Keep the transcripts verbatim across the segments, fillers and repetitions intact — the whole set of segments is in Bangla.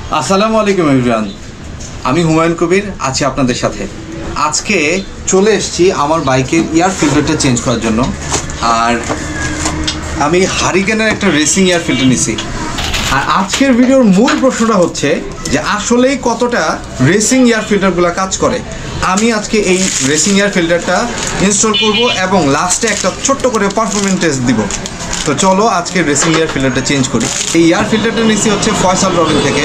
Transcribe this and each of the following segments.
আসসালামু আলাইকুম এভরিওয়ান, আমি হুমায়ুন কবির আছি আপনাদের সাথে। আজকে চলে এসেছি আমার বাইকের এয়ার ফিল্টারটা চেঞ্জ করার জন্য। আর আমি হারিকেনের একটা রেসিং এয়ার ফিল্টার নিছি। আর আজকের ভিডিওর মূল প্রশ্নটা হচ্ছে যে আসলেই কতটা রেসিং এয়ার ফিল্টারগুলো কাজ করে। আমি আজকে এই রেসিং এয়ার ফিল্টারটা ইনস্টল করব এবং লাস্টে একটা ছোট্ট করে পারফরমেন্স টেস্ট দিব। তো চলো আজকে রেসিং এয়ার ফিল্টারটা চেঞ্জ করি। এই এয়ার ফিল্টারটা নিচ্ছি হচ্ছে ফয়সাল রবিন থেকে।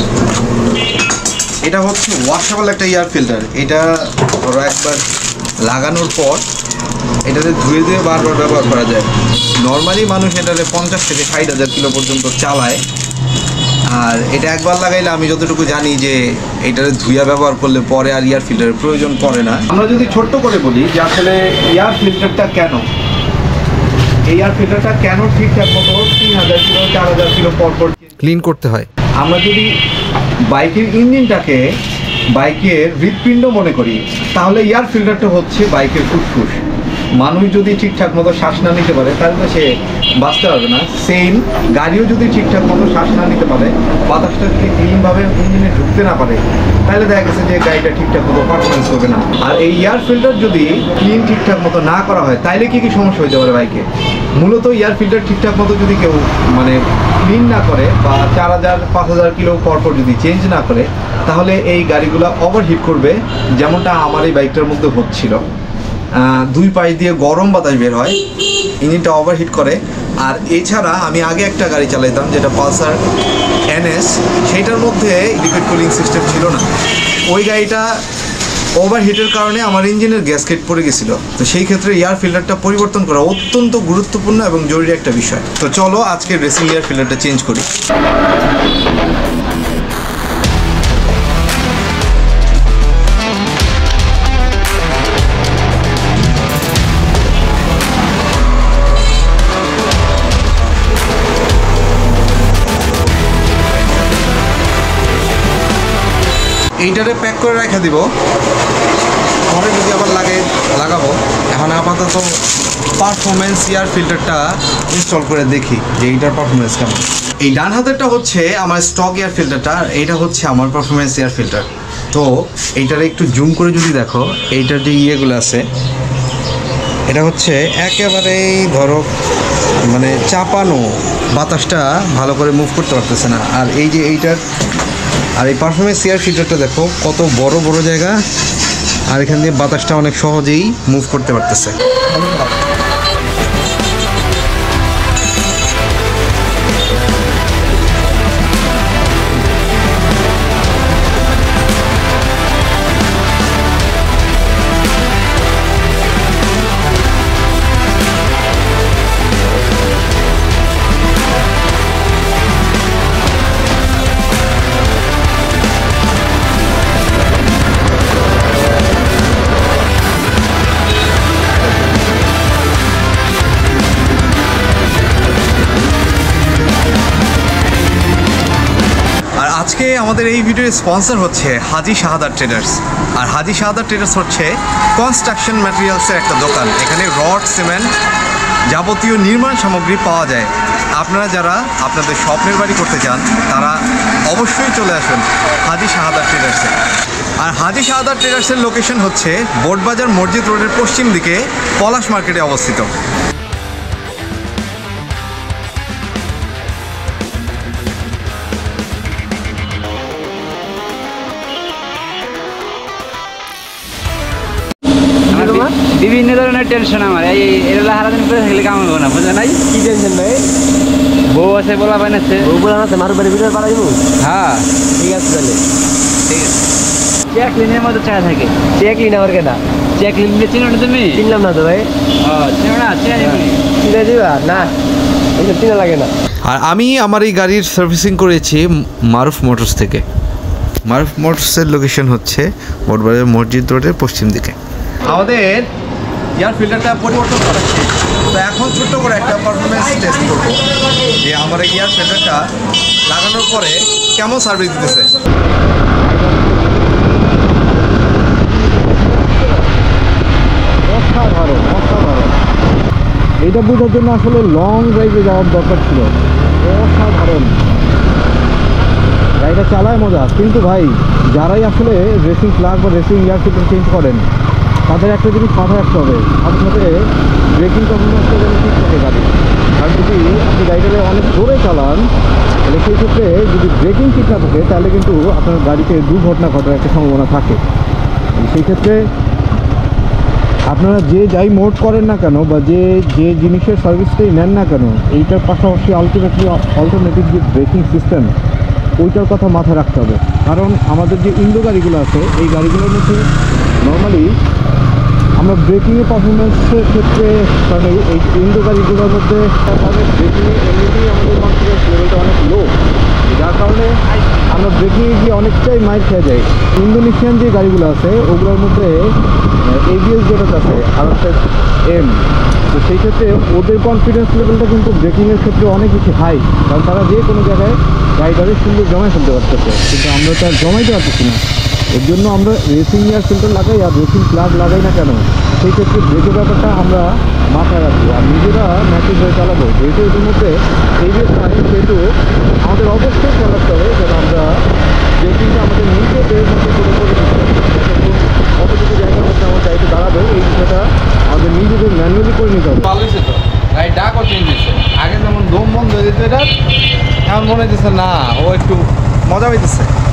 এটা হচ্ছে ওয়াশেবল একটা এয়ার ফিল্টার। এটা ধরো একবার লাগানোর পর এটাতে ধুয়ে ধুয়ে বারবার ব্যবহার করা যায়। নর্মালি মানুষ এটাতে পঞ্চাশ থেকে ষাট হাজার কিলো পর্যন্ত চালায়। আর এটা একবার লাগাইলে আমি যতটুকু জানি যে এটাতে ধুইয়া ব্যবহার করলে পরে আর এয়ার ফিল্টারের প্রয়োজন পড়ে না। আমরা যদি ছোট্ট করে বলি যে আসলে এয়ার ফিল্টারটা কেন এই এয়ার ফিল্টারটা কেন ঠিকঠাক মতো তিন হাজার কিলো চার হাজার কিলো পর পর ক্লিন করতে হয়। আমরা যদি বাইকের ইঞ্জিনটাকে বাইকের হৃৎপিণ্ড মনে করি, তাহলে এয়ার ফিল্টারটা হচ্ছে বাইকের ফুসফুস। মানুষ যদি ঠিকঠাক মতো শ্বাস না নিতে পারে তাহলে তো সে বাঁচতে পারবে না। সেম গাড়িও যদি ঠিকঠাক মতো শ্বাস না নিতে পারে, বাতাসটা যদি ক্লিনভাবে ইঞ্জিনে ঢুকতে না পারে, তাহলে দেখা গেছে যে গাড়িটা ঠিকঠাক মতো পারফরমেন্স করবে না। আর এই এয়ার ফিল্টার যদি ক্লিন ঠিকঠাক মতো না করা হয় তাহলে কী কী সমস্যা হতে পারে বাইকে? মূলত এয়ার ফিল্টার ঠিকঠাক মতো যদি কেউ মানে ক্লিন না করে বা চার হাজার পাঁচ হাজার কিলো পরপর যদি চেঞ্জ না করে, তাহলে এই গাড়িগুলো ওভারহিট করবে, যেমনটা আমার এই বাইকটার মধ্যে হচ্ছিল। দুই পাশ দিয়ে গরম বাতাস বের হয়, ইঞ্জিনটা ওভারহিট করে। আর এছাড়া আমি আগে একটা গাড়ি চালাইতাম যেটা পালসার এনএস, সেইটার মধ্যে লিকুইড কুলিং সিস্টেম ছিল না। ওই গাড়িটা ওভারহিটের কারণে আমার ইঞ্জিনের গ্যাসকেট পড়ে গেছিলো। তো সেই ক্ষেত্রে এয়ার ফিল্টারটা পরিবর্তন করা অত্যন্ত গুরুত্বপূর্ণ এবং জরুরি একটা বিষয়। তো চলো আজকে রেসিং এয়ার ফিল্টারটা চেঞ্জ করি। এইটারে প্যাক করে রেখে দিব, পরে যদি আবার লাগে লাগাবো। এখন আপাতত পারফরমেন্স এয়ার ফিল্টারটা ইনস্টল করে দেখি যে এইটার পারফরমেন্স কেমন। এই ডান হাতেরটা হচ্ছে আমার স্টক এয়ার ফিল্টারটা, আর এইটা হচ্ছে আমার পারফরমেন্স এয়ার ফিল্টার। তো এইটারে একটু জুম করে যদি দেখো, এইটার যে ইয়েগুলো আছে, এটা হচ্ছে একেবারেই ধরো মানে চাপানো, বাতাসটা ভালো করে মুভ করতে পারতেছে না। আর এই যে এইটার আর এই পারফরমেন্স এয়ার ফিল্টারটা দেখো কত বড় বড় জায়গা, আর এখান দিয়ে বাতাসটা অনেক সহজেই মুভ করতে পারতেছে। আজকে আমাদের এই ভিডিওর স্পন্সর হচ্ছে হাজি শাহাদাত ট্রেডার্স। আর হাজি শাহাদাত ট্রেডার্স হচ্ছে কনস্ট্রাকশন ম্যাটেরিয়ালসের একটা দোকান। এখানে রড, সিমেন্ট, যাবতীয় নির্মাণ সামগ্রী পাওয়া যায়। আপনারা যারা আপনাদের স্বপ্নের বাড়ি করতে চান তারা অবশ্যই চলে আসুন হাজি শাহাদাত ট্রেডার্সে। আর হাজি শাহাদাত ট্রেডার্সের লোকেশন হচ্ছে বোটবাজার মসজিদ রোডের পশ্চিম দিকে পলাশ মার্কেটে অবস্থিত। বিভিন্ন ধরনের টেনশন আমার, এই এগুলো সারাদিন করে থাকলে কাম হবে না, বুঝলে নাই? কি টেনশন ভাই? বউ আছে, বলা পাই আছে, বউ বলা আছে, মারু বাড়ি ভিতরে পাঠাইব। হ্যাঁ ঠিক আছে, তাহলে ঠিক আছে। চেক লিনের মধ্যে চায় থাকে। চেক লিন আবার কেনা? চেক লিন চিনো না তুমি? চিনলাম না তো ভাই। ও চিনো না? চিনে যাবি? চিনে দিবা না, এইসব চিনা লাগে না। আর আমি আমার এই গাড়ির সার্ভিসিং করেছি মারুফ মোটরস থেকে। মারুফ মোটরসের লোকেশন হচ্ছে বোটবাজার মসজিদ রোডের পশ্চিম দিকে। আমাদের এয়ার ফিল্টারটা পরিবর্তন করা শেষ। তো এখন ছোট্ট করে একটা পারফরমেন্স টেস্ট করবো যে আমার এই এয়ার ফিল্টারটা লাগানোর পরে কেমন সার্ভিস দিতেছে। অসাধারণ অসাধারণ। এটা বোঝার জন্য আসলে লং ড্রাইভে যাওয়ার দরকার ছিল। অসাধারণ গাড়িটা চালায় মজা, কিন্তু ভাই যারাই আসলে রেসিং প্লাগ বা রেসিং এয়ার ফিল্টার চেঞ্জ করেন তাদের একটা জিনিস মাথায় রাখতে হবে, সাথে সাথে ব্রেকিং পারফরমেন্সটা যেন ঠিক থাকে গাড়ি। আর যদি আপনি গাড়িটাকে অনেক জোরে চালান তাহলে সেই ক্ষেত্রে যদি ব্রেকিং ঠিক না থাকে তাহলে কিন্তু আপনার গাড়িতে দুর্ঘটনা ঘটার একটা সম্ভাবনা থাকে। সেই ক্ষেত্রে আপনারা যে যাই মোড করেন না কেন বা যে যে জিনিসের সার্ভিসটাই নেন না কেন, এইটার পাশাপাশি আলটিমেটলি অল্টারনেটিভ যে ব্রেকিং সিস্টেম ওইটার কথা মাথায় রাখতে হবে। কারণ আমাদের যে ইন্ডো গাড়িগুলো আছে এই গাড়িগুলোর মধ্যে নর্মালি আমরা ব্রেকিংয়ের পারফরমেন্সের ক্ষেত্রে, কারণ এই এই ইন্ডো গাড়িগুলোর মধ্যে তাদের ব্রেকিংয়ে এমনিতেই আমাদের কনফিডেন্স লেভেলটা অনেক লো, যার কারণে আমরা ব্রেকিংয়ে গিয়ে অনেকটাই মাইল খেয়ে যাই। ইন্দোনেশিয়ান যে গাড়িগুলো আছে ওগুলোর মধ্যে এবিএস যেটা আছে আর এম, তো সেই ক্ষেত্রে ওদের কনফিডেন্স লেভেলটা কিন্তু ব্রেকিংয়ের ক্ষেত্রে অনেক বেশি হাই, কারণ তারা যে কোনো জায়গায় গাড়িটাকে সুন্দর জমায় ফেলতে পারতেছে, কিন্তু আমরা তো আর জমাইতে পারতেছি না। এর জন্য আমরা রেসিং এয়ার ফিল্টার লাগাই আর রেসিং প্লাগ লাগাই না কেন, সেই ক্ষেত্রে ব্রেকের ব্যাপারটা আমরা মাথায় রাখবো আর নিজেরা ম্যাচিং হয়ে চালাবো। যেহেতু এদের মধ্যে এবিএস নাই সেহেতু আমাদের অবশ্যই খেয়াল রাখতে হবে যেন আমরা ব্রেকিংটা আমাদের নিজেদের মধ্যে করে করে দিতে হবে। কতটুকু জায়গার মধ্যে আমার গাড়িতে দাঁড়াবে এই বিষয়টা আমাদের নিজেদের ম্যানুয়ালি করে নিতে হবে। ভালো হয়েছে তো, গাড়ি ডাকও চেঞ্জ হয়েছে। আগে যেমন দম বন্ধ হয়ে যেত এটা, এখন মনে হচ্ছে না ও একটু মজা পাইতেছে।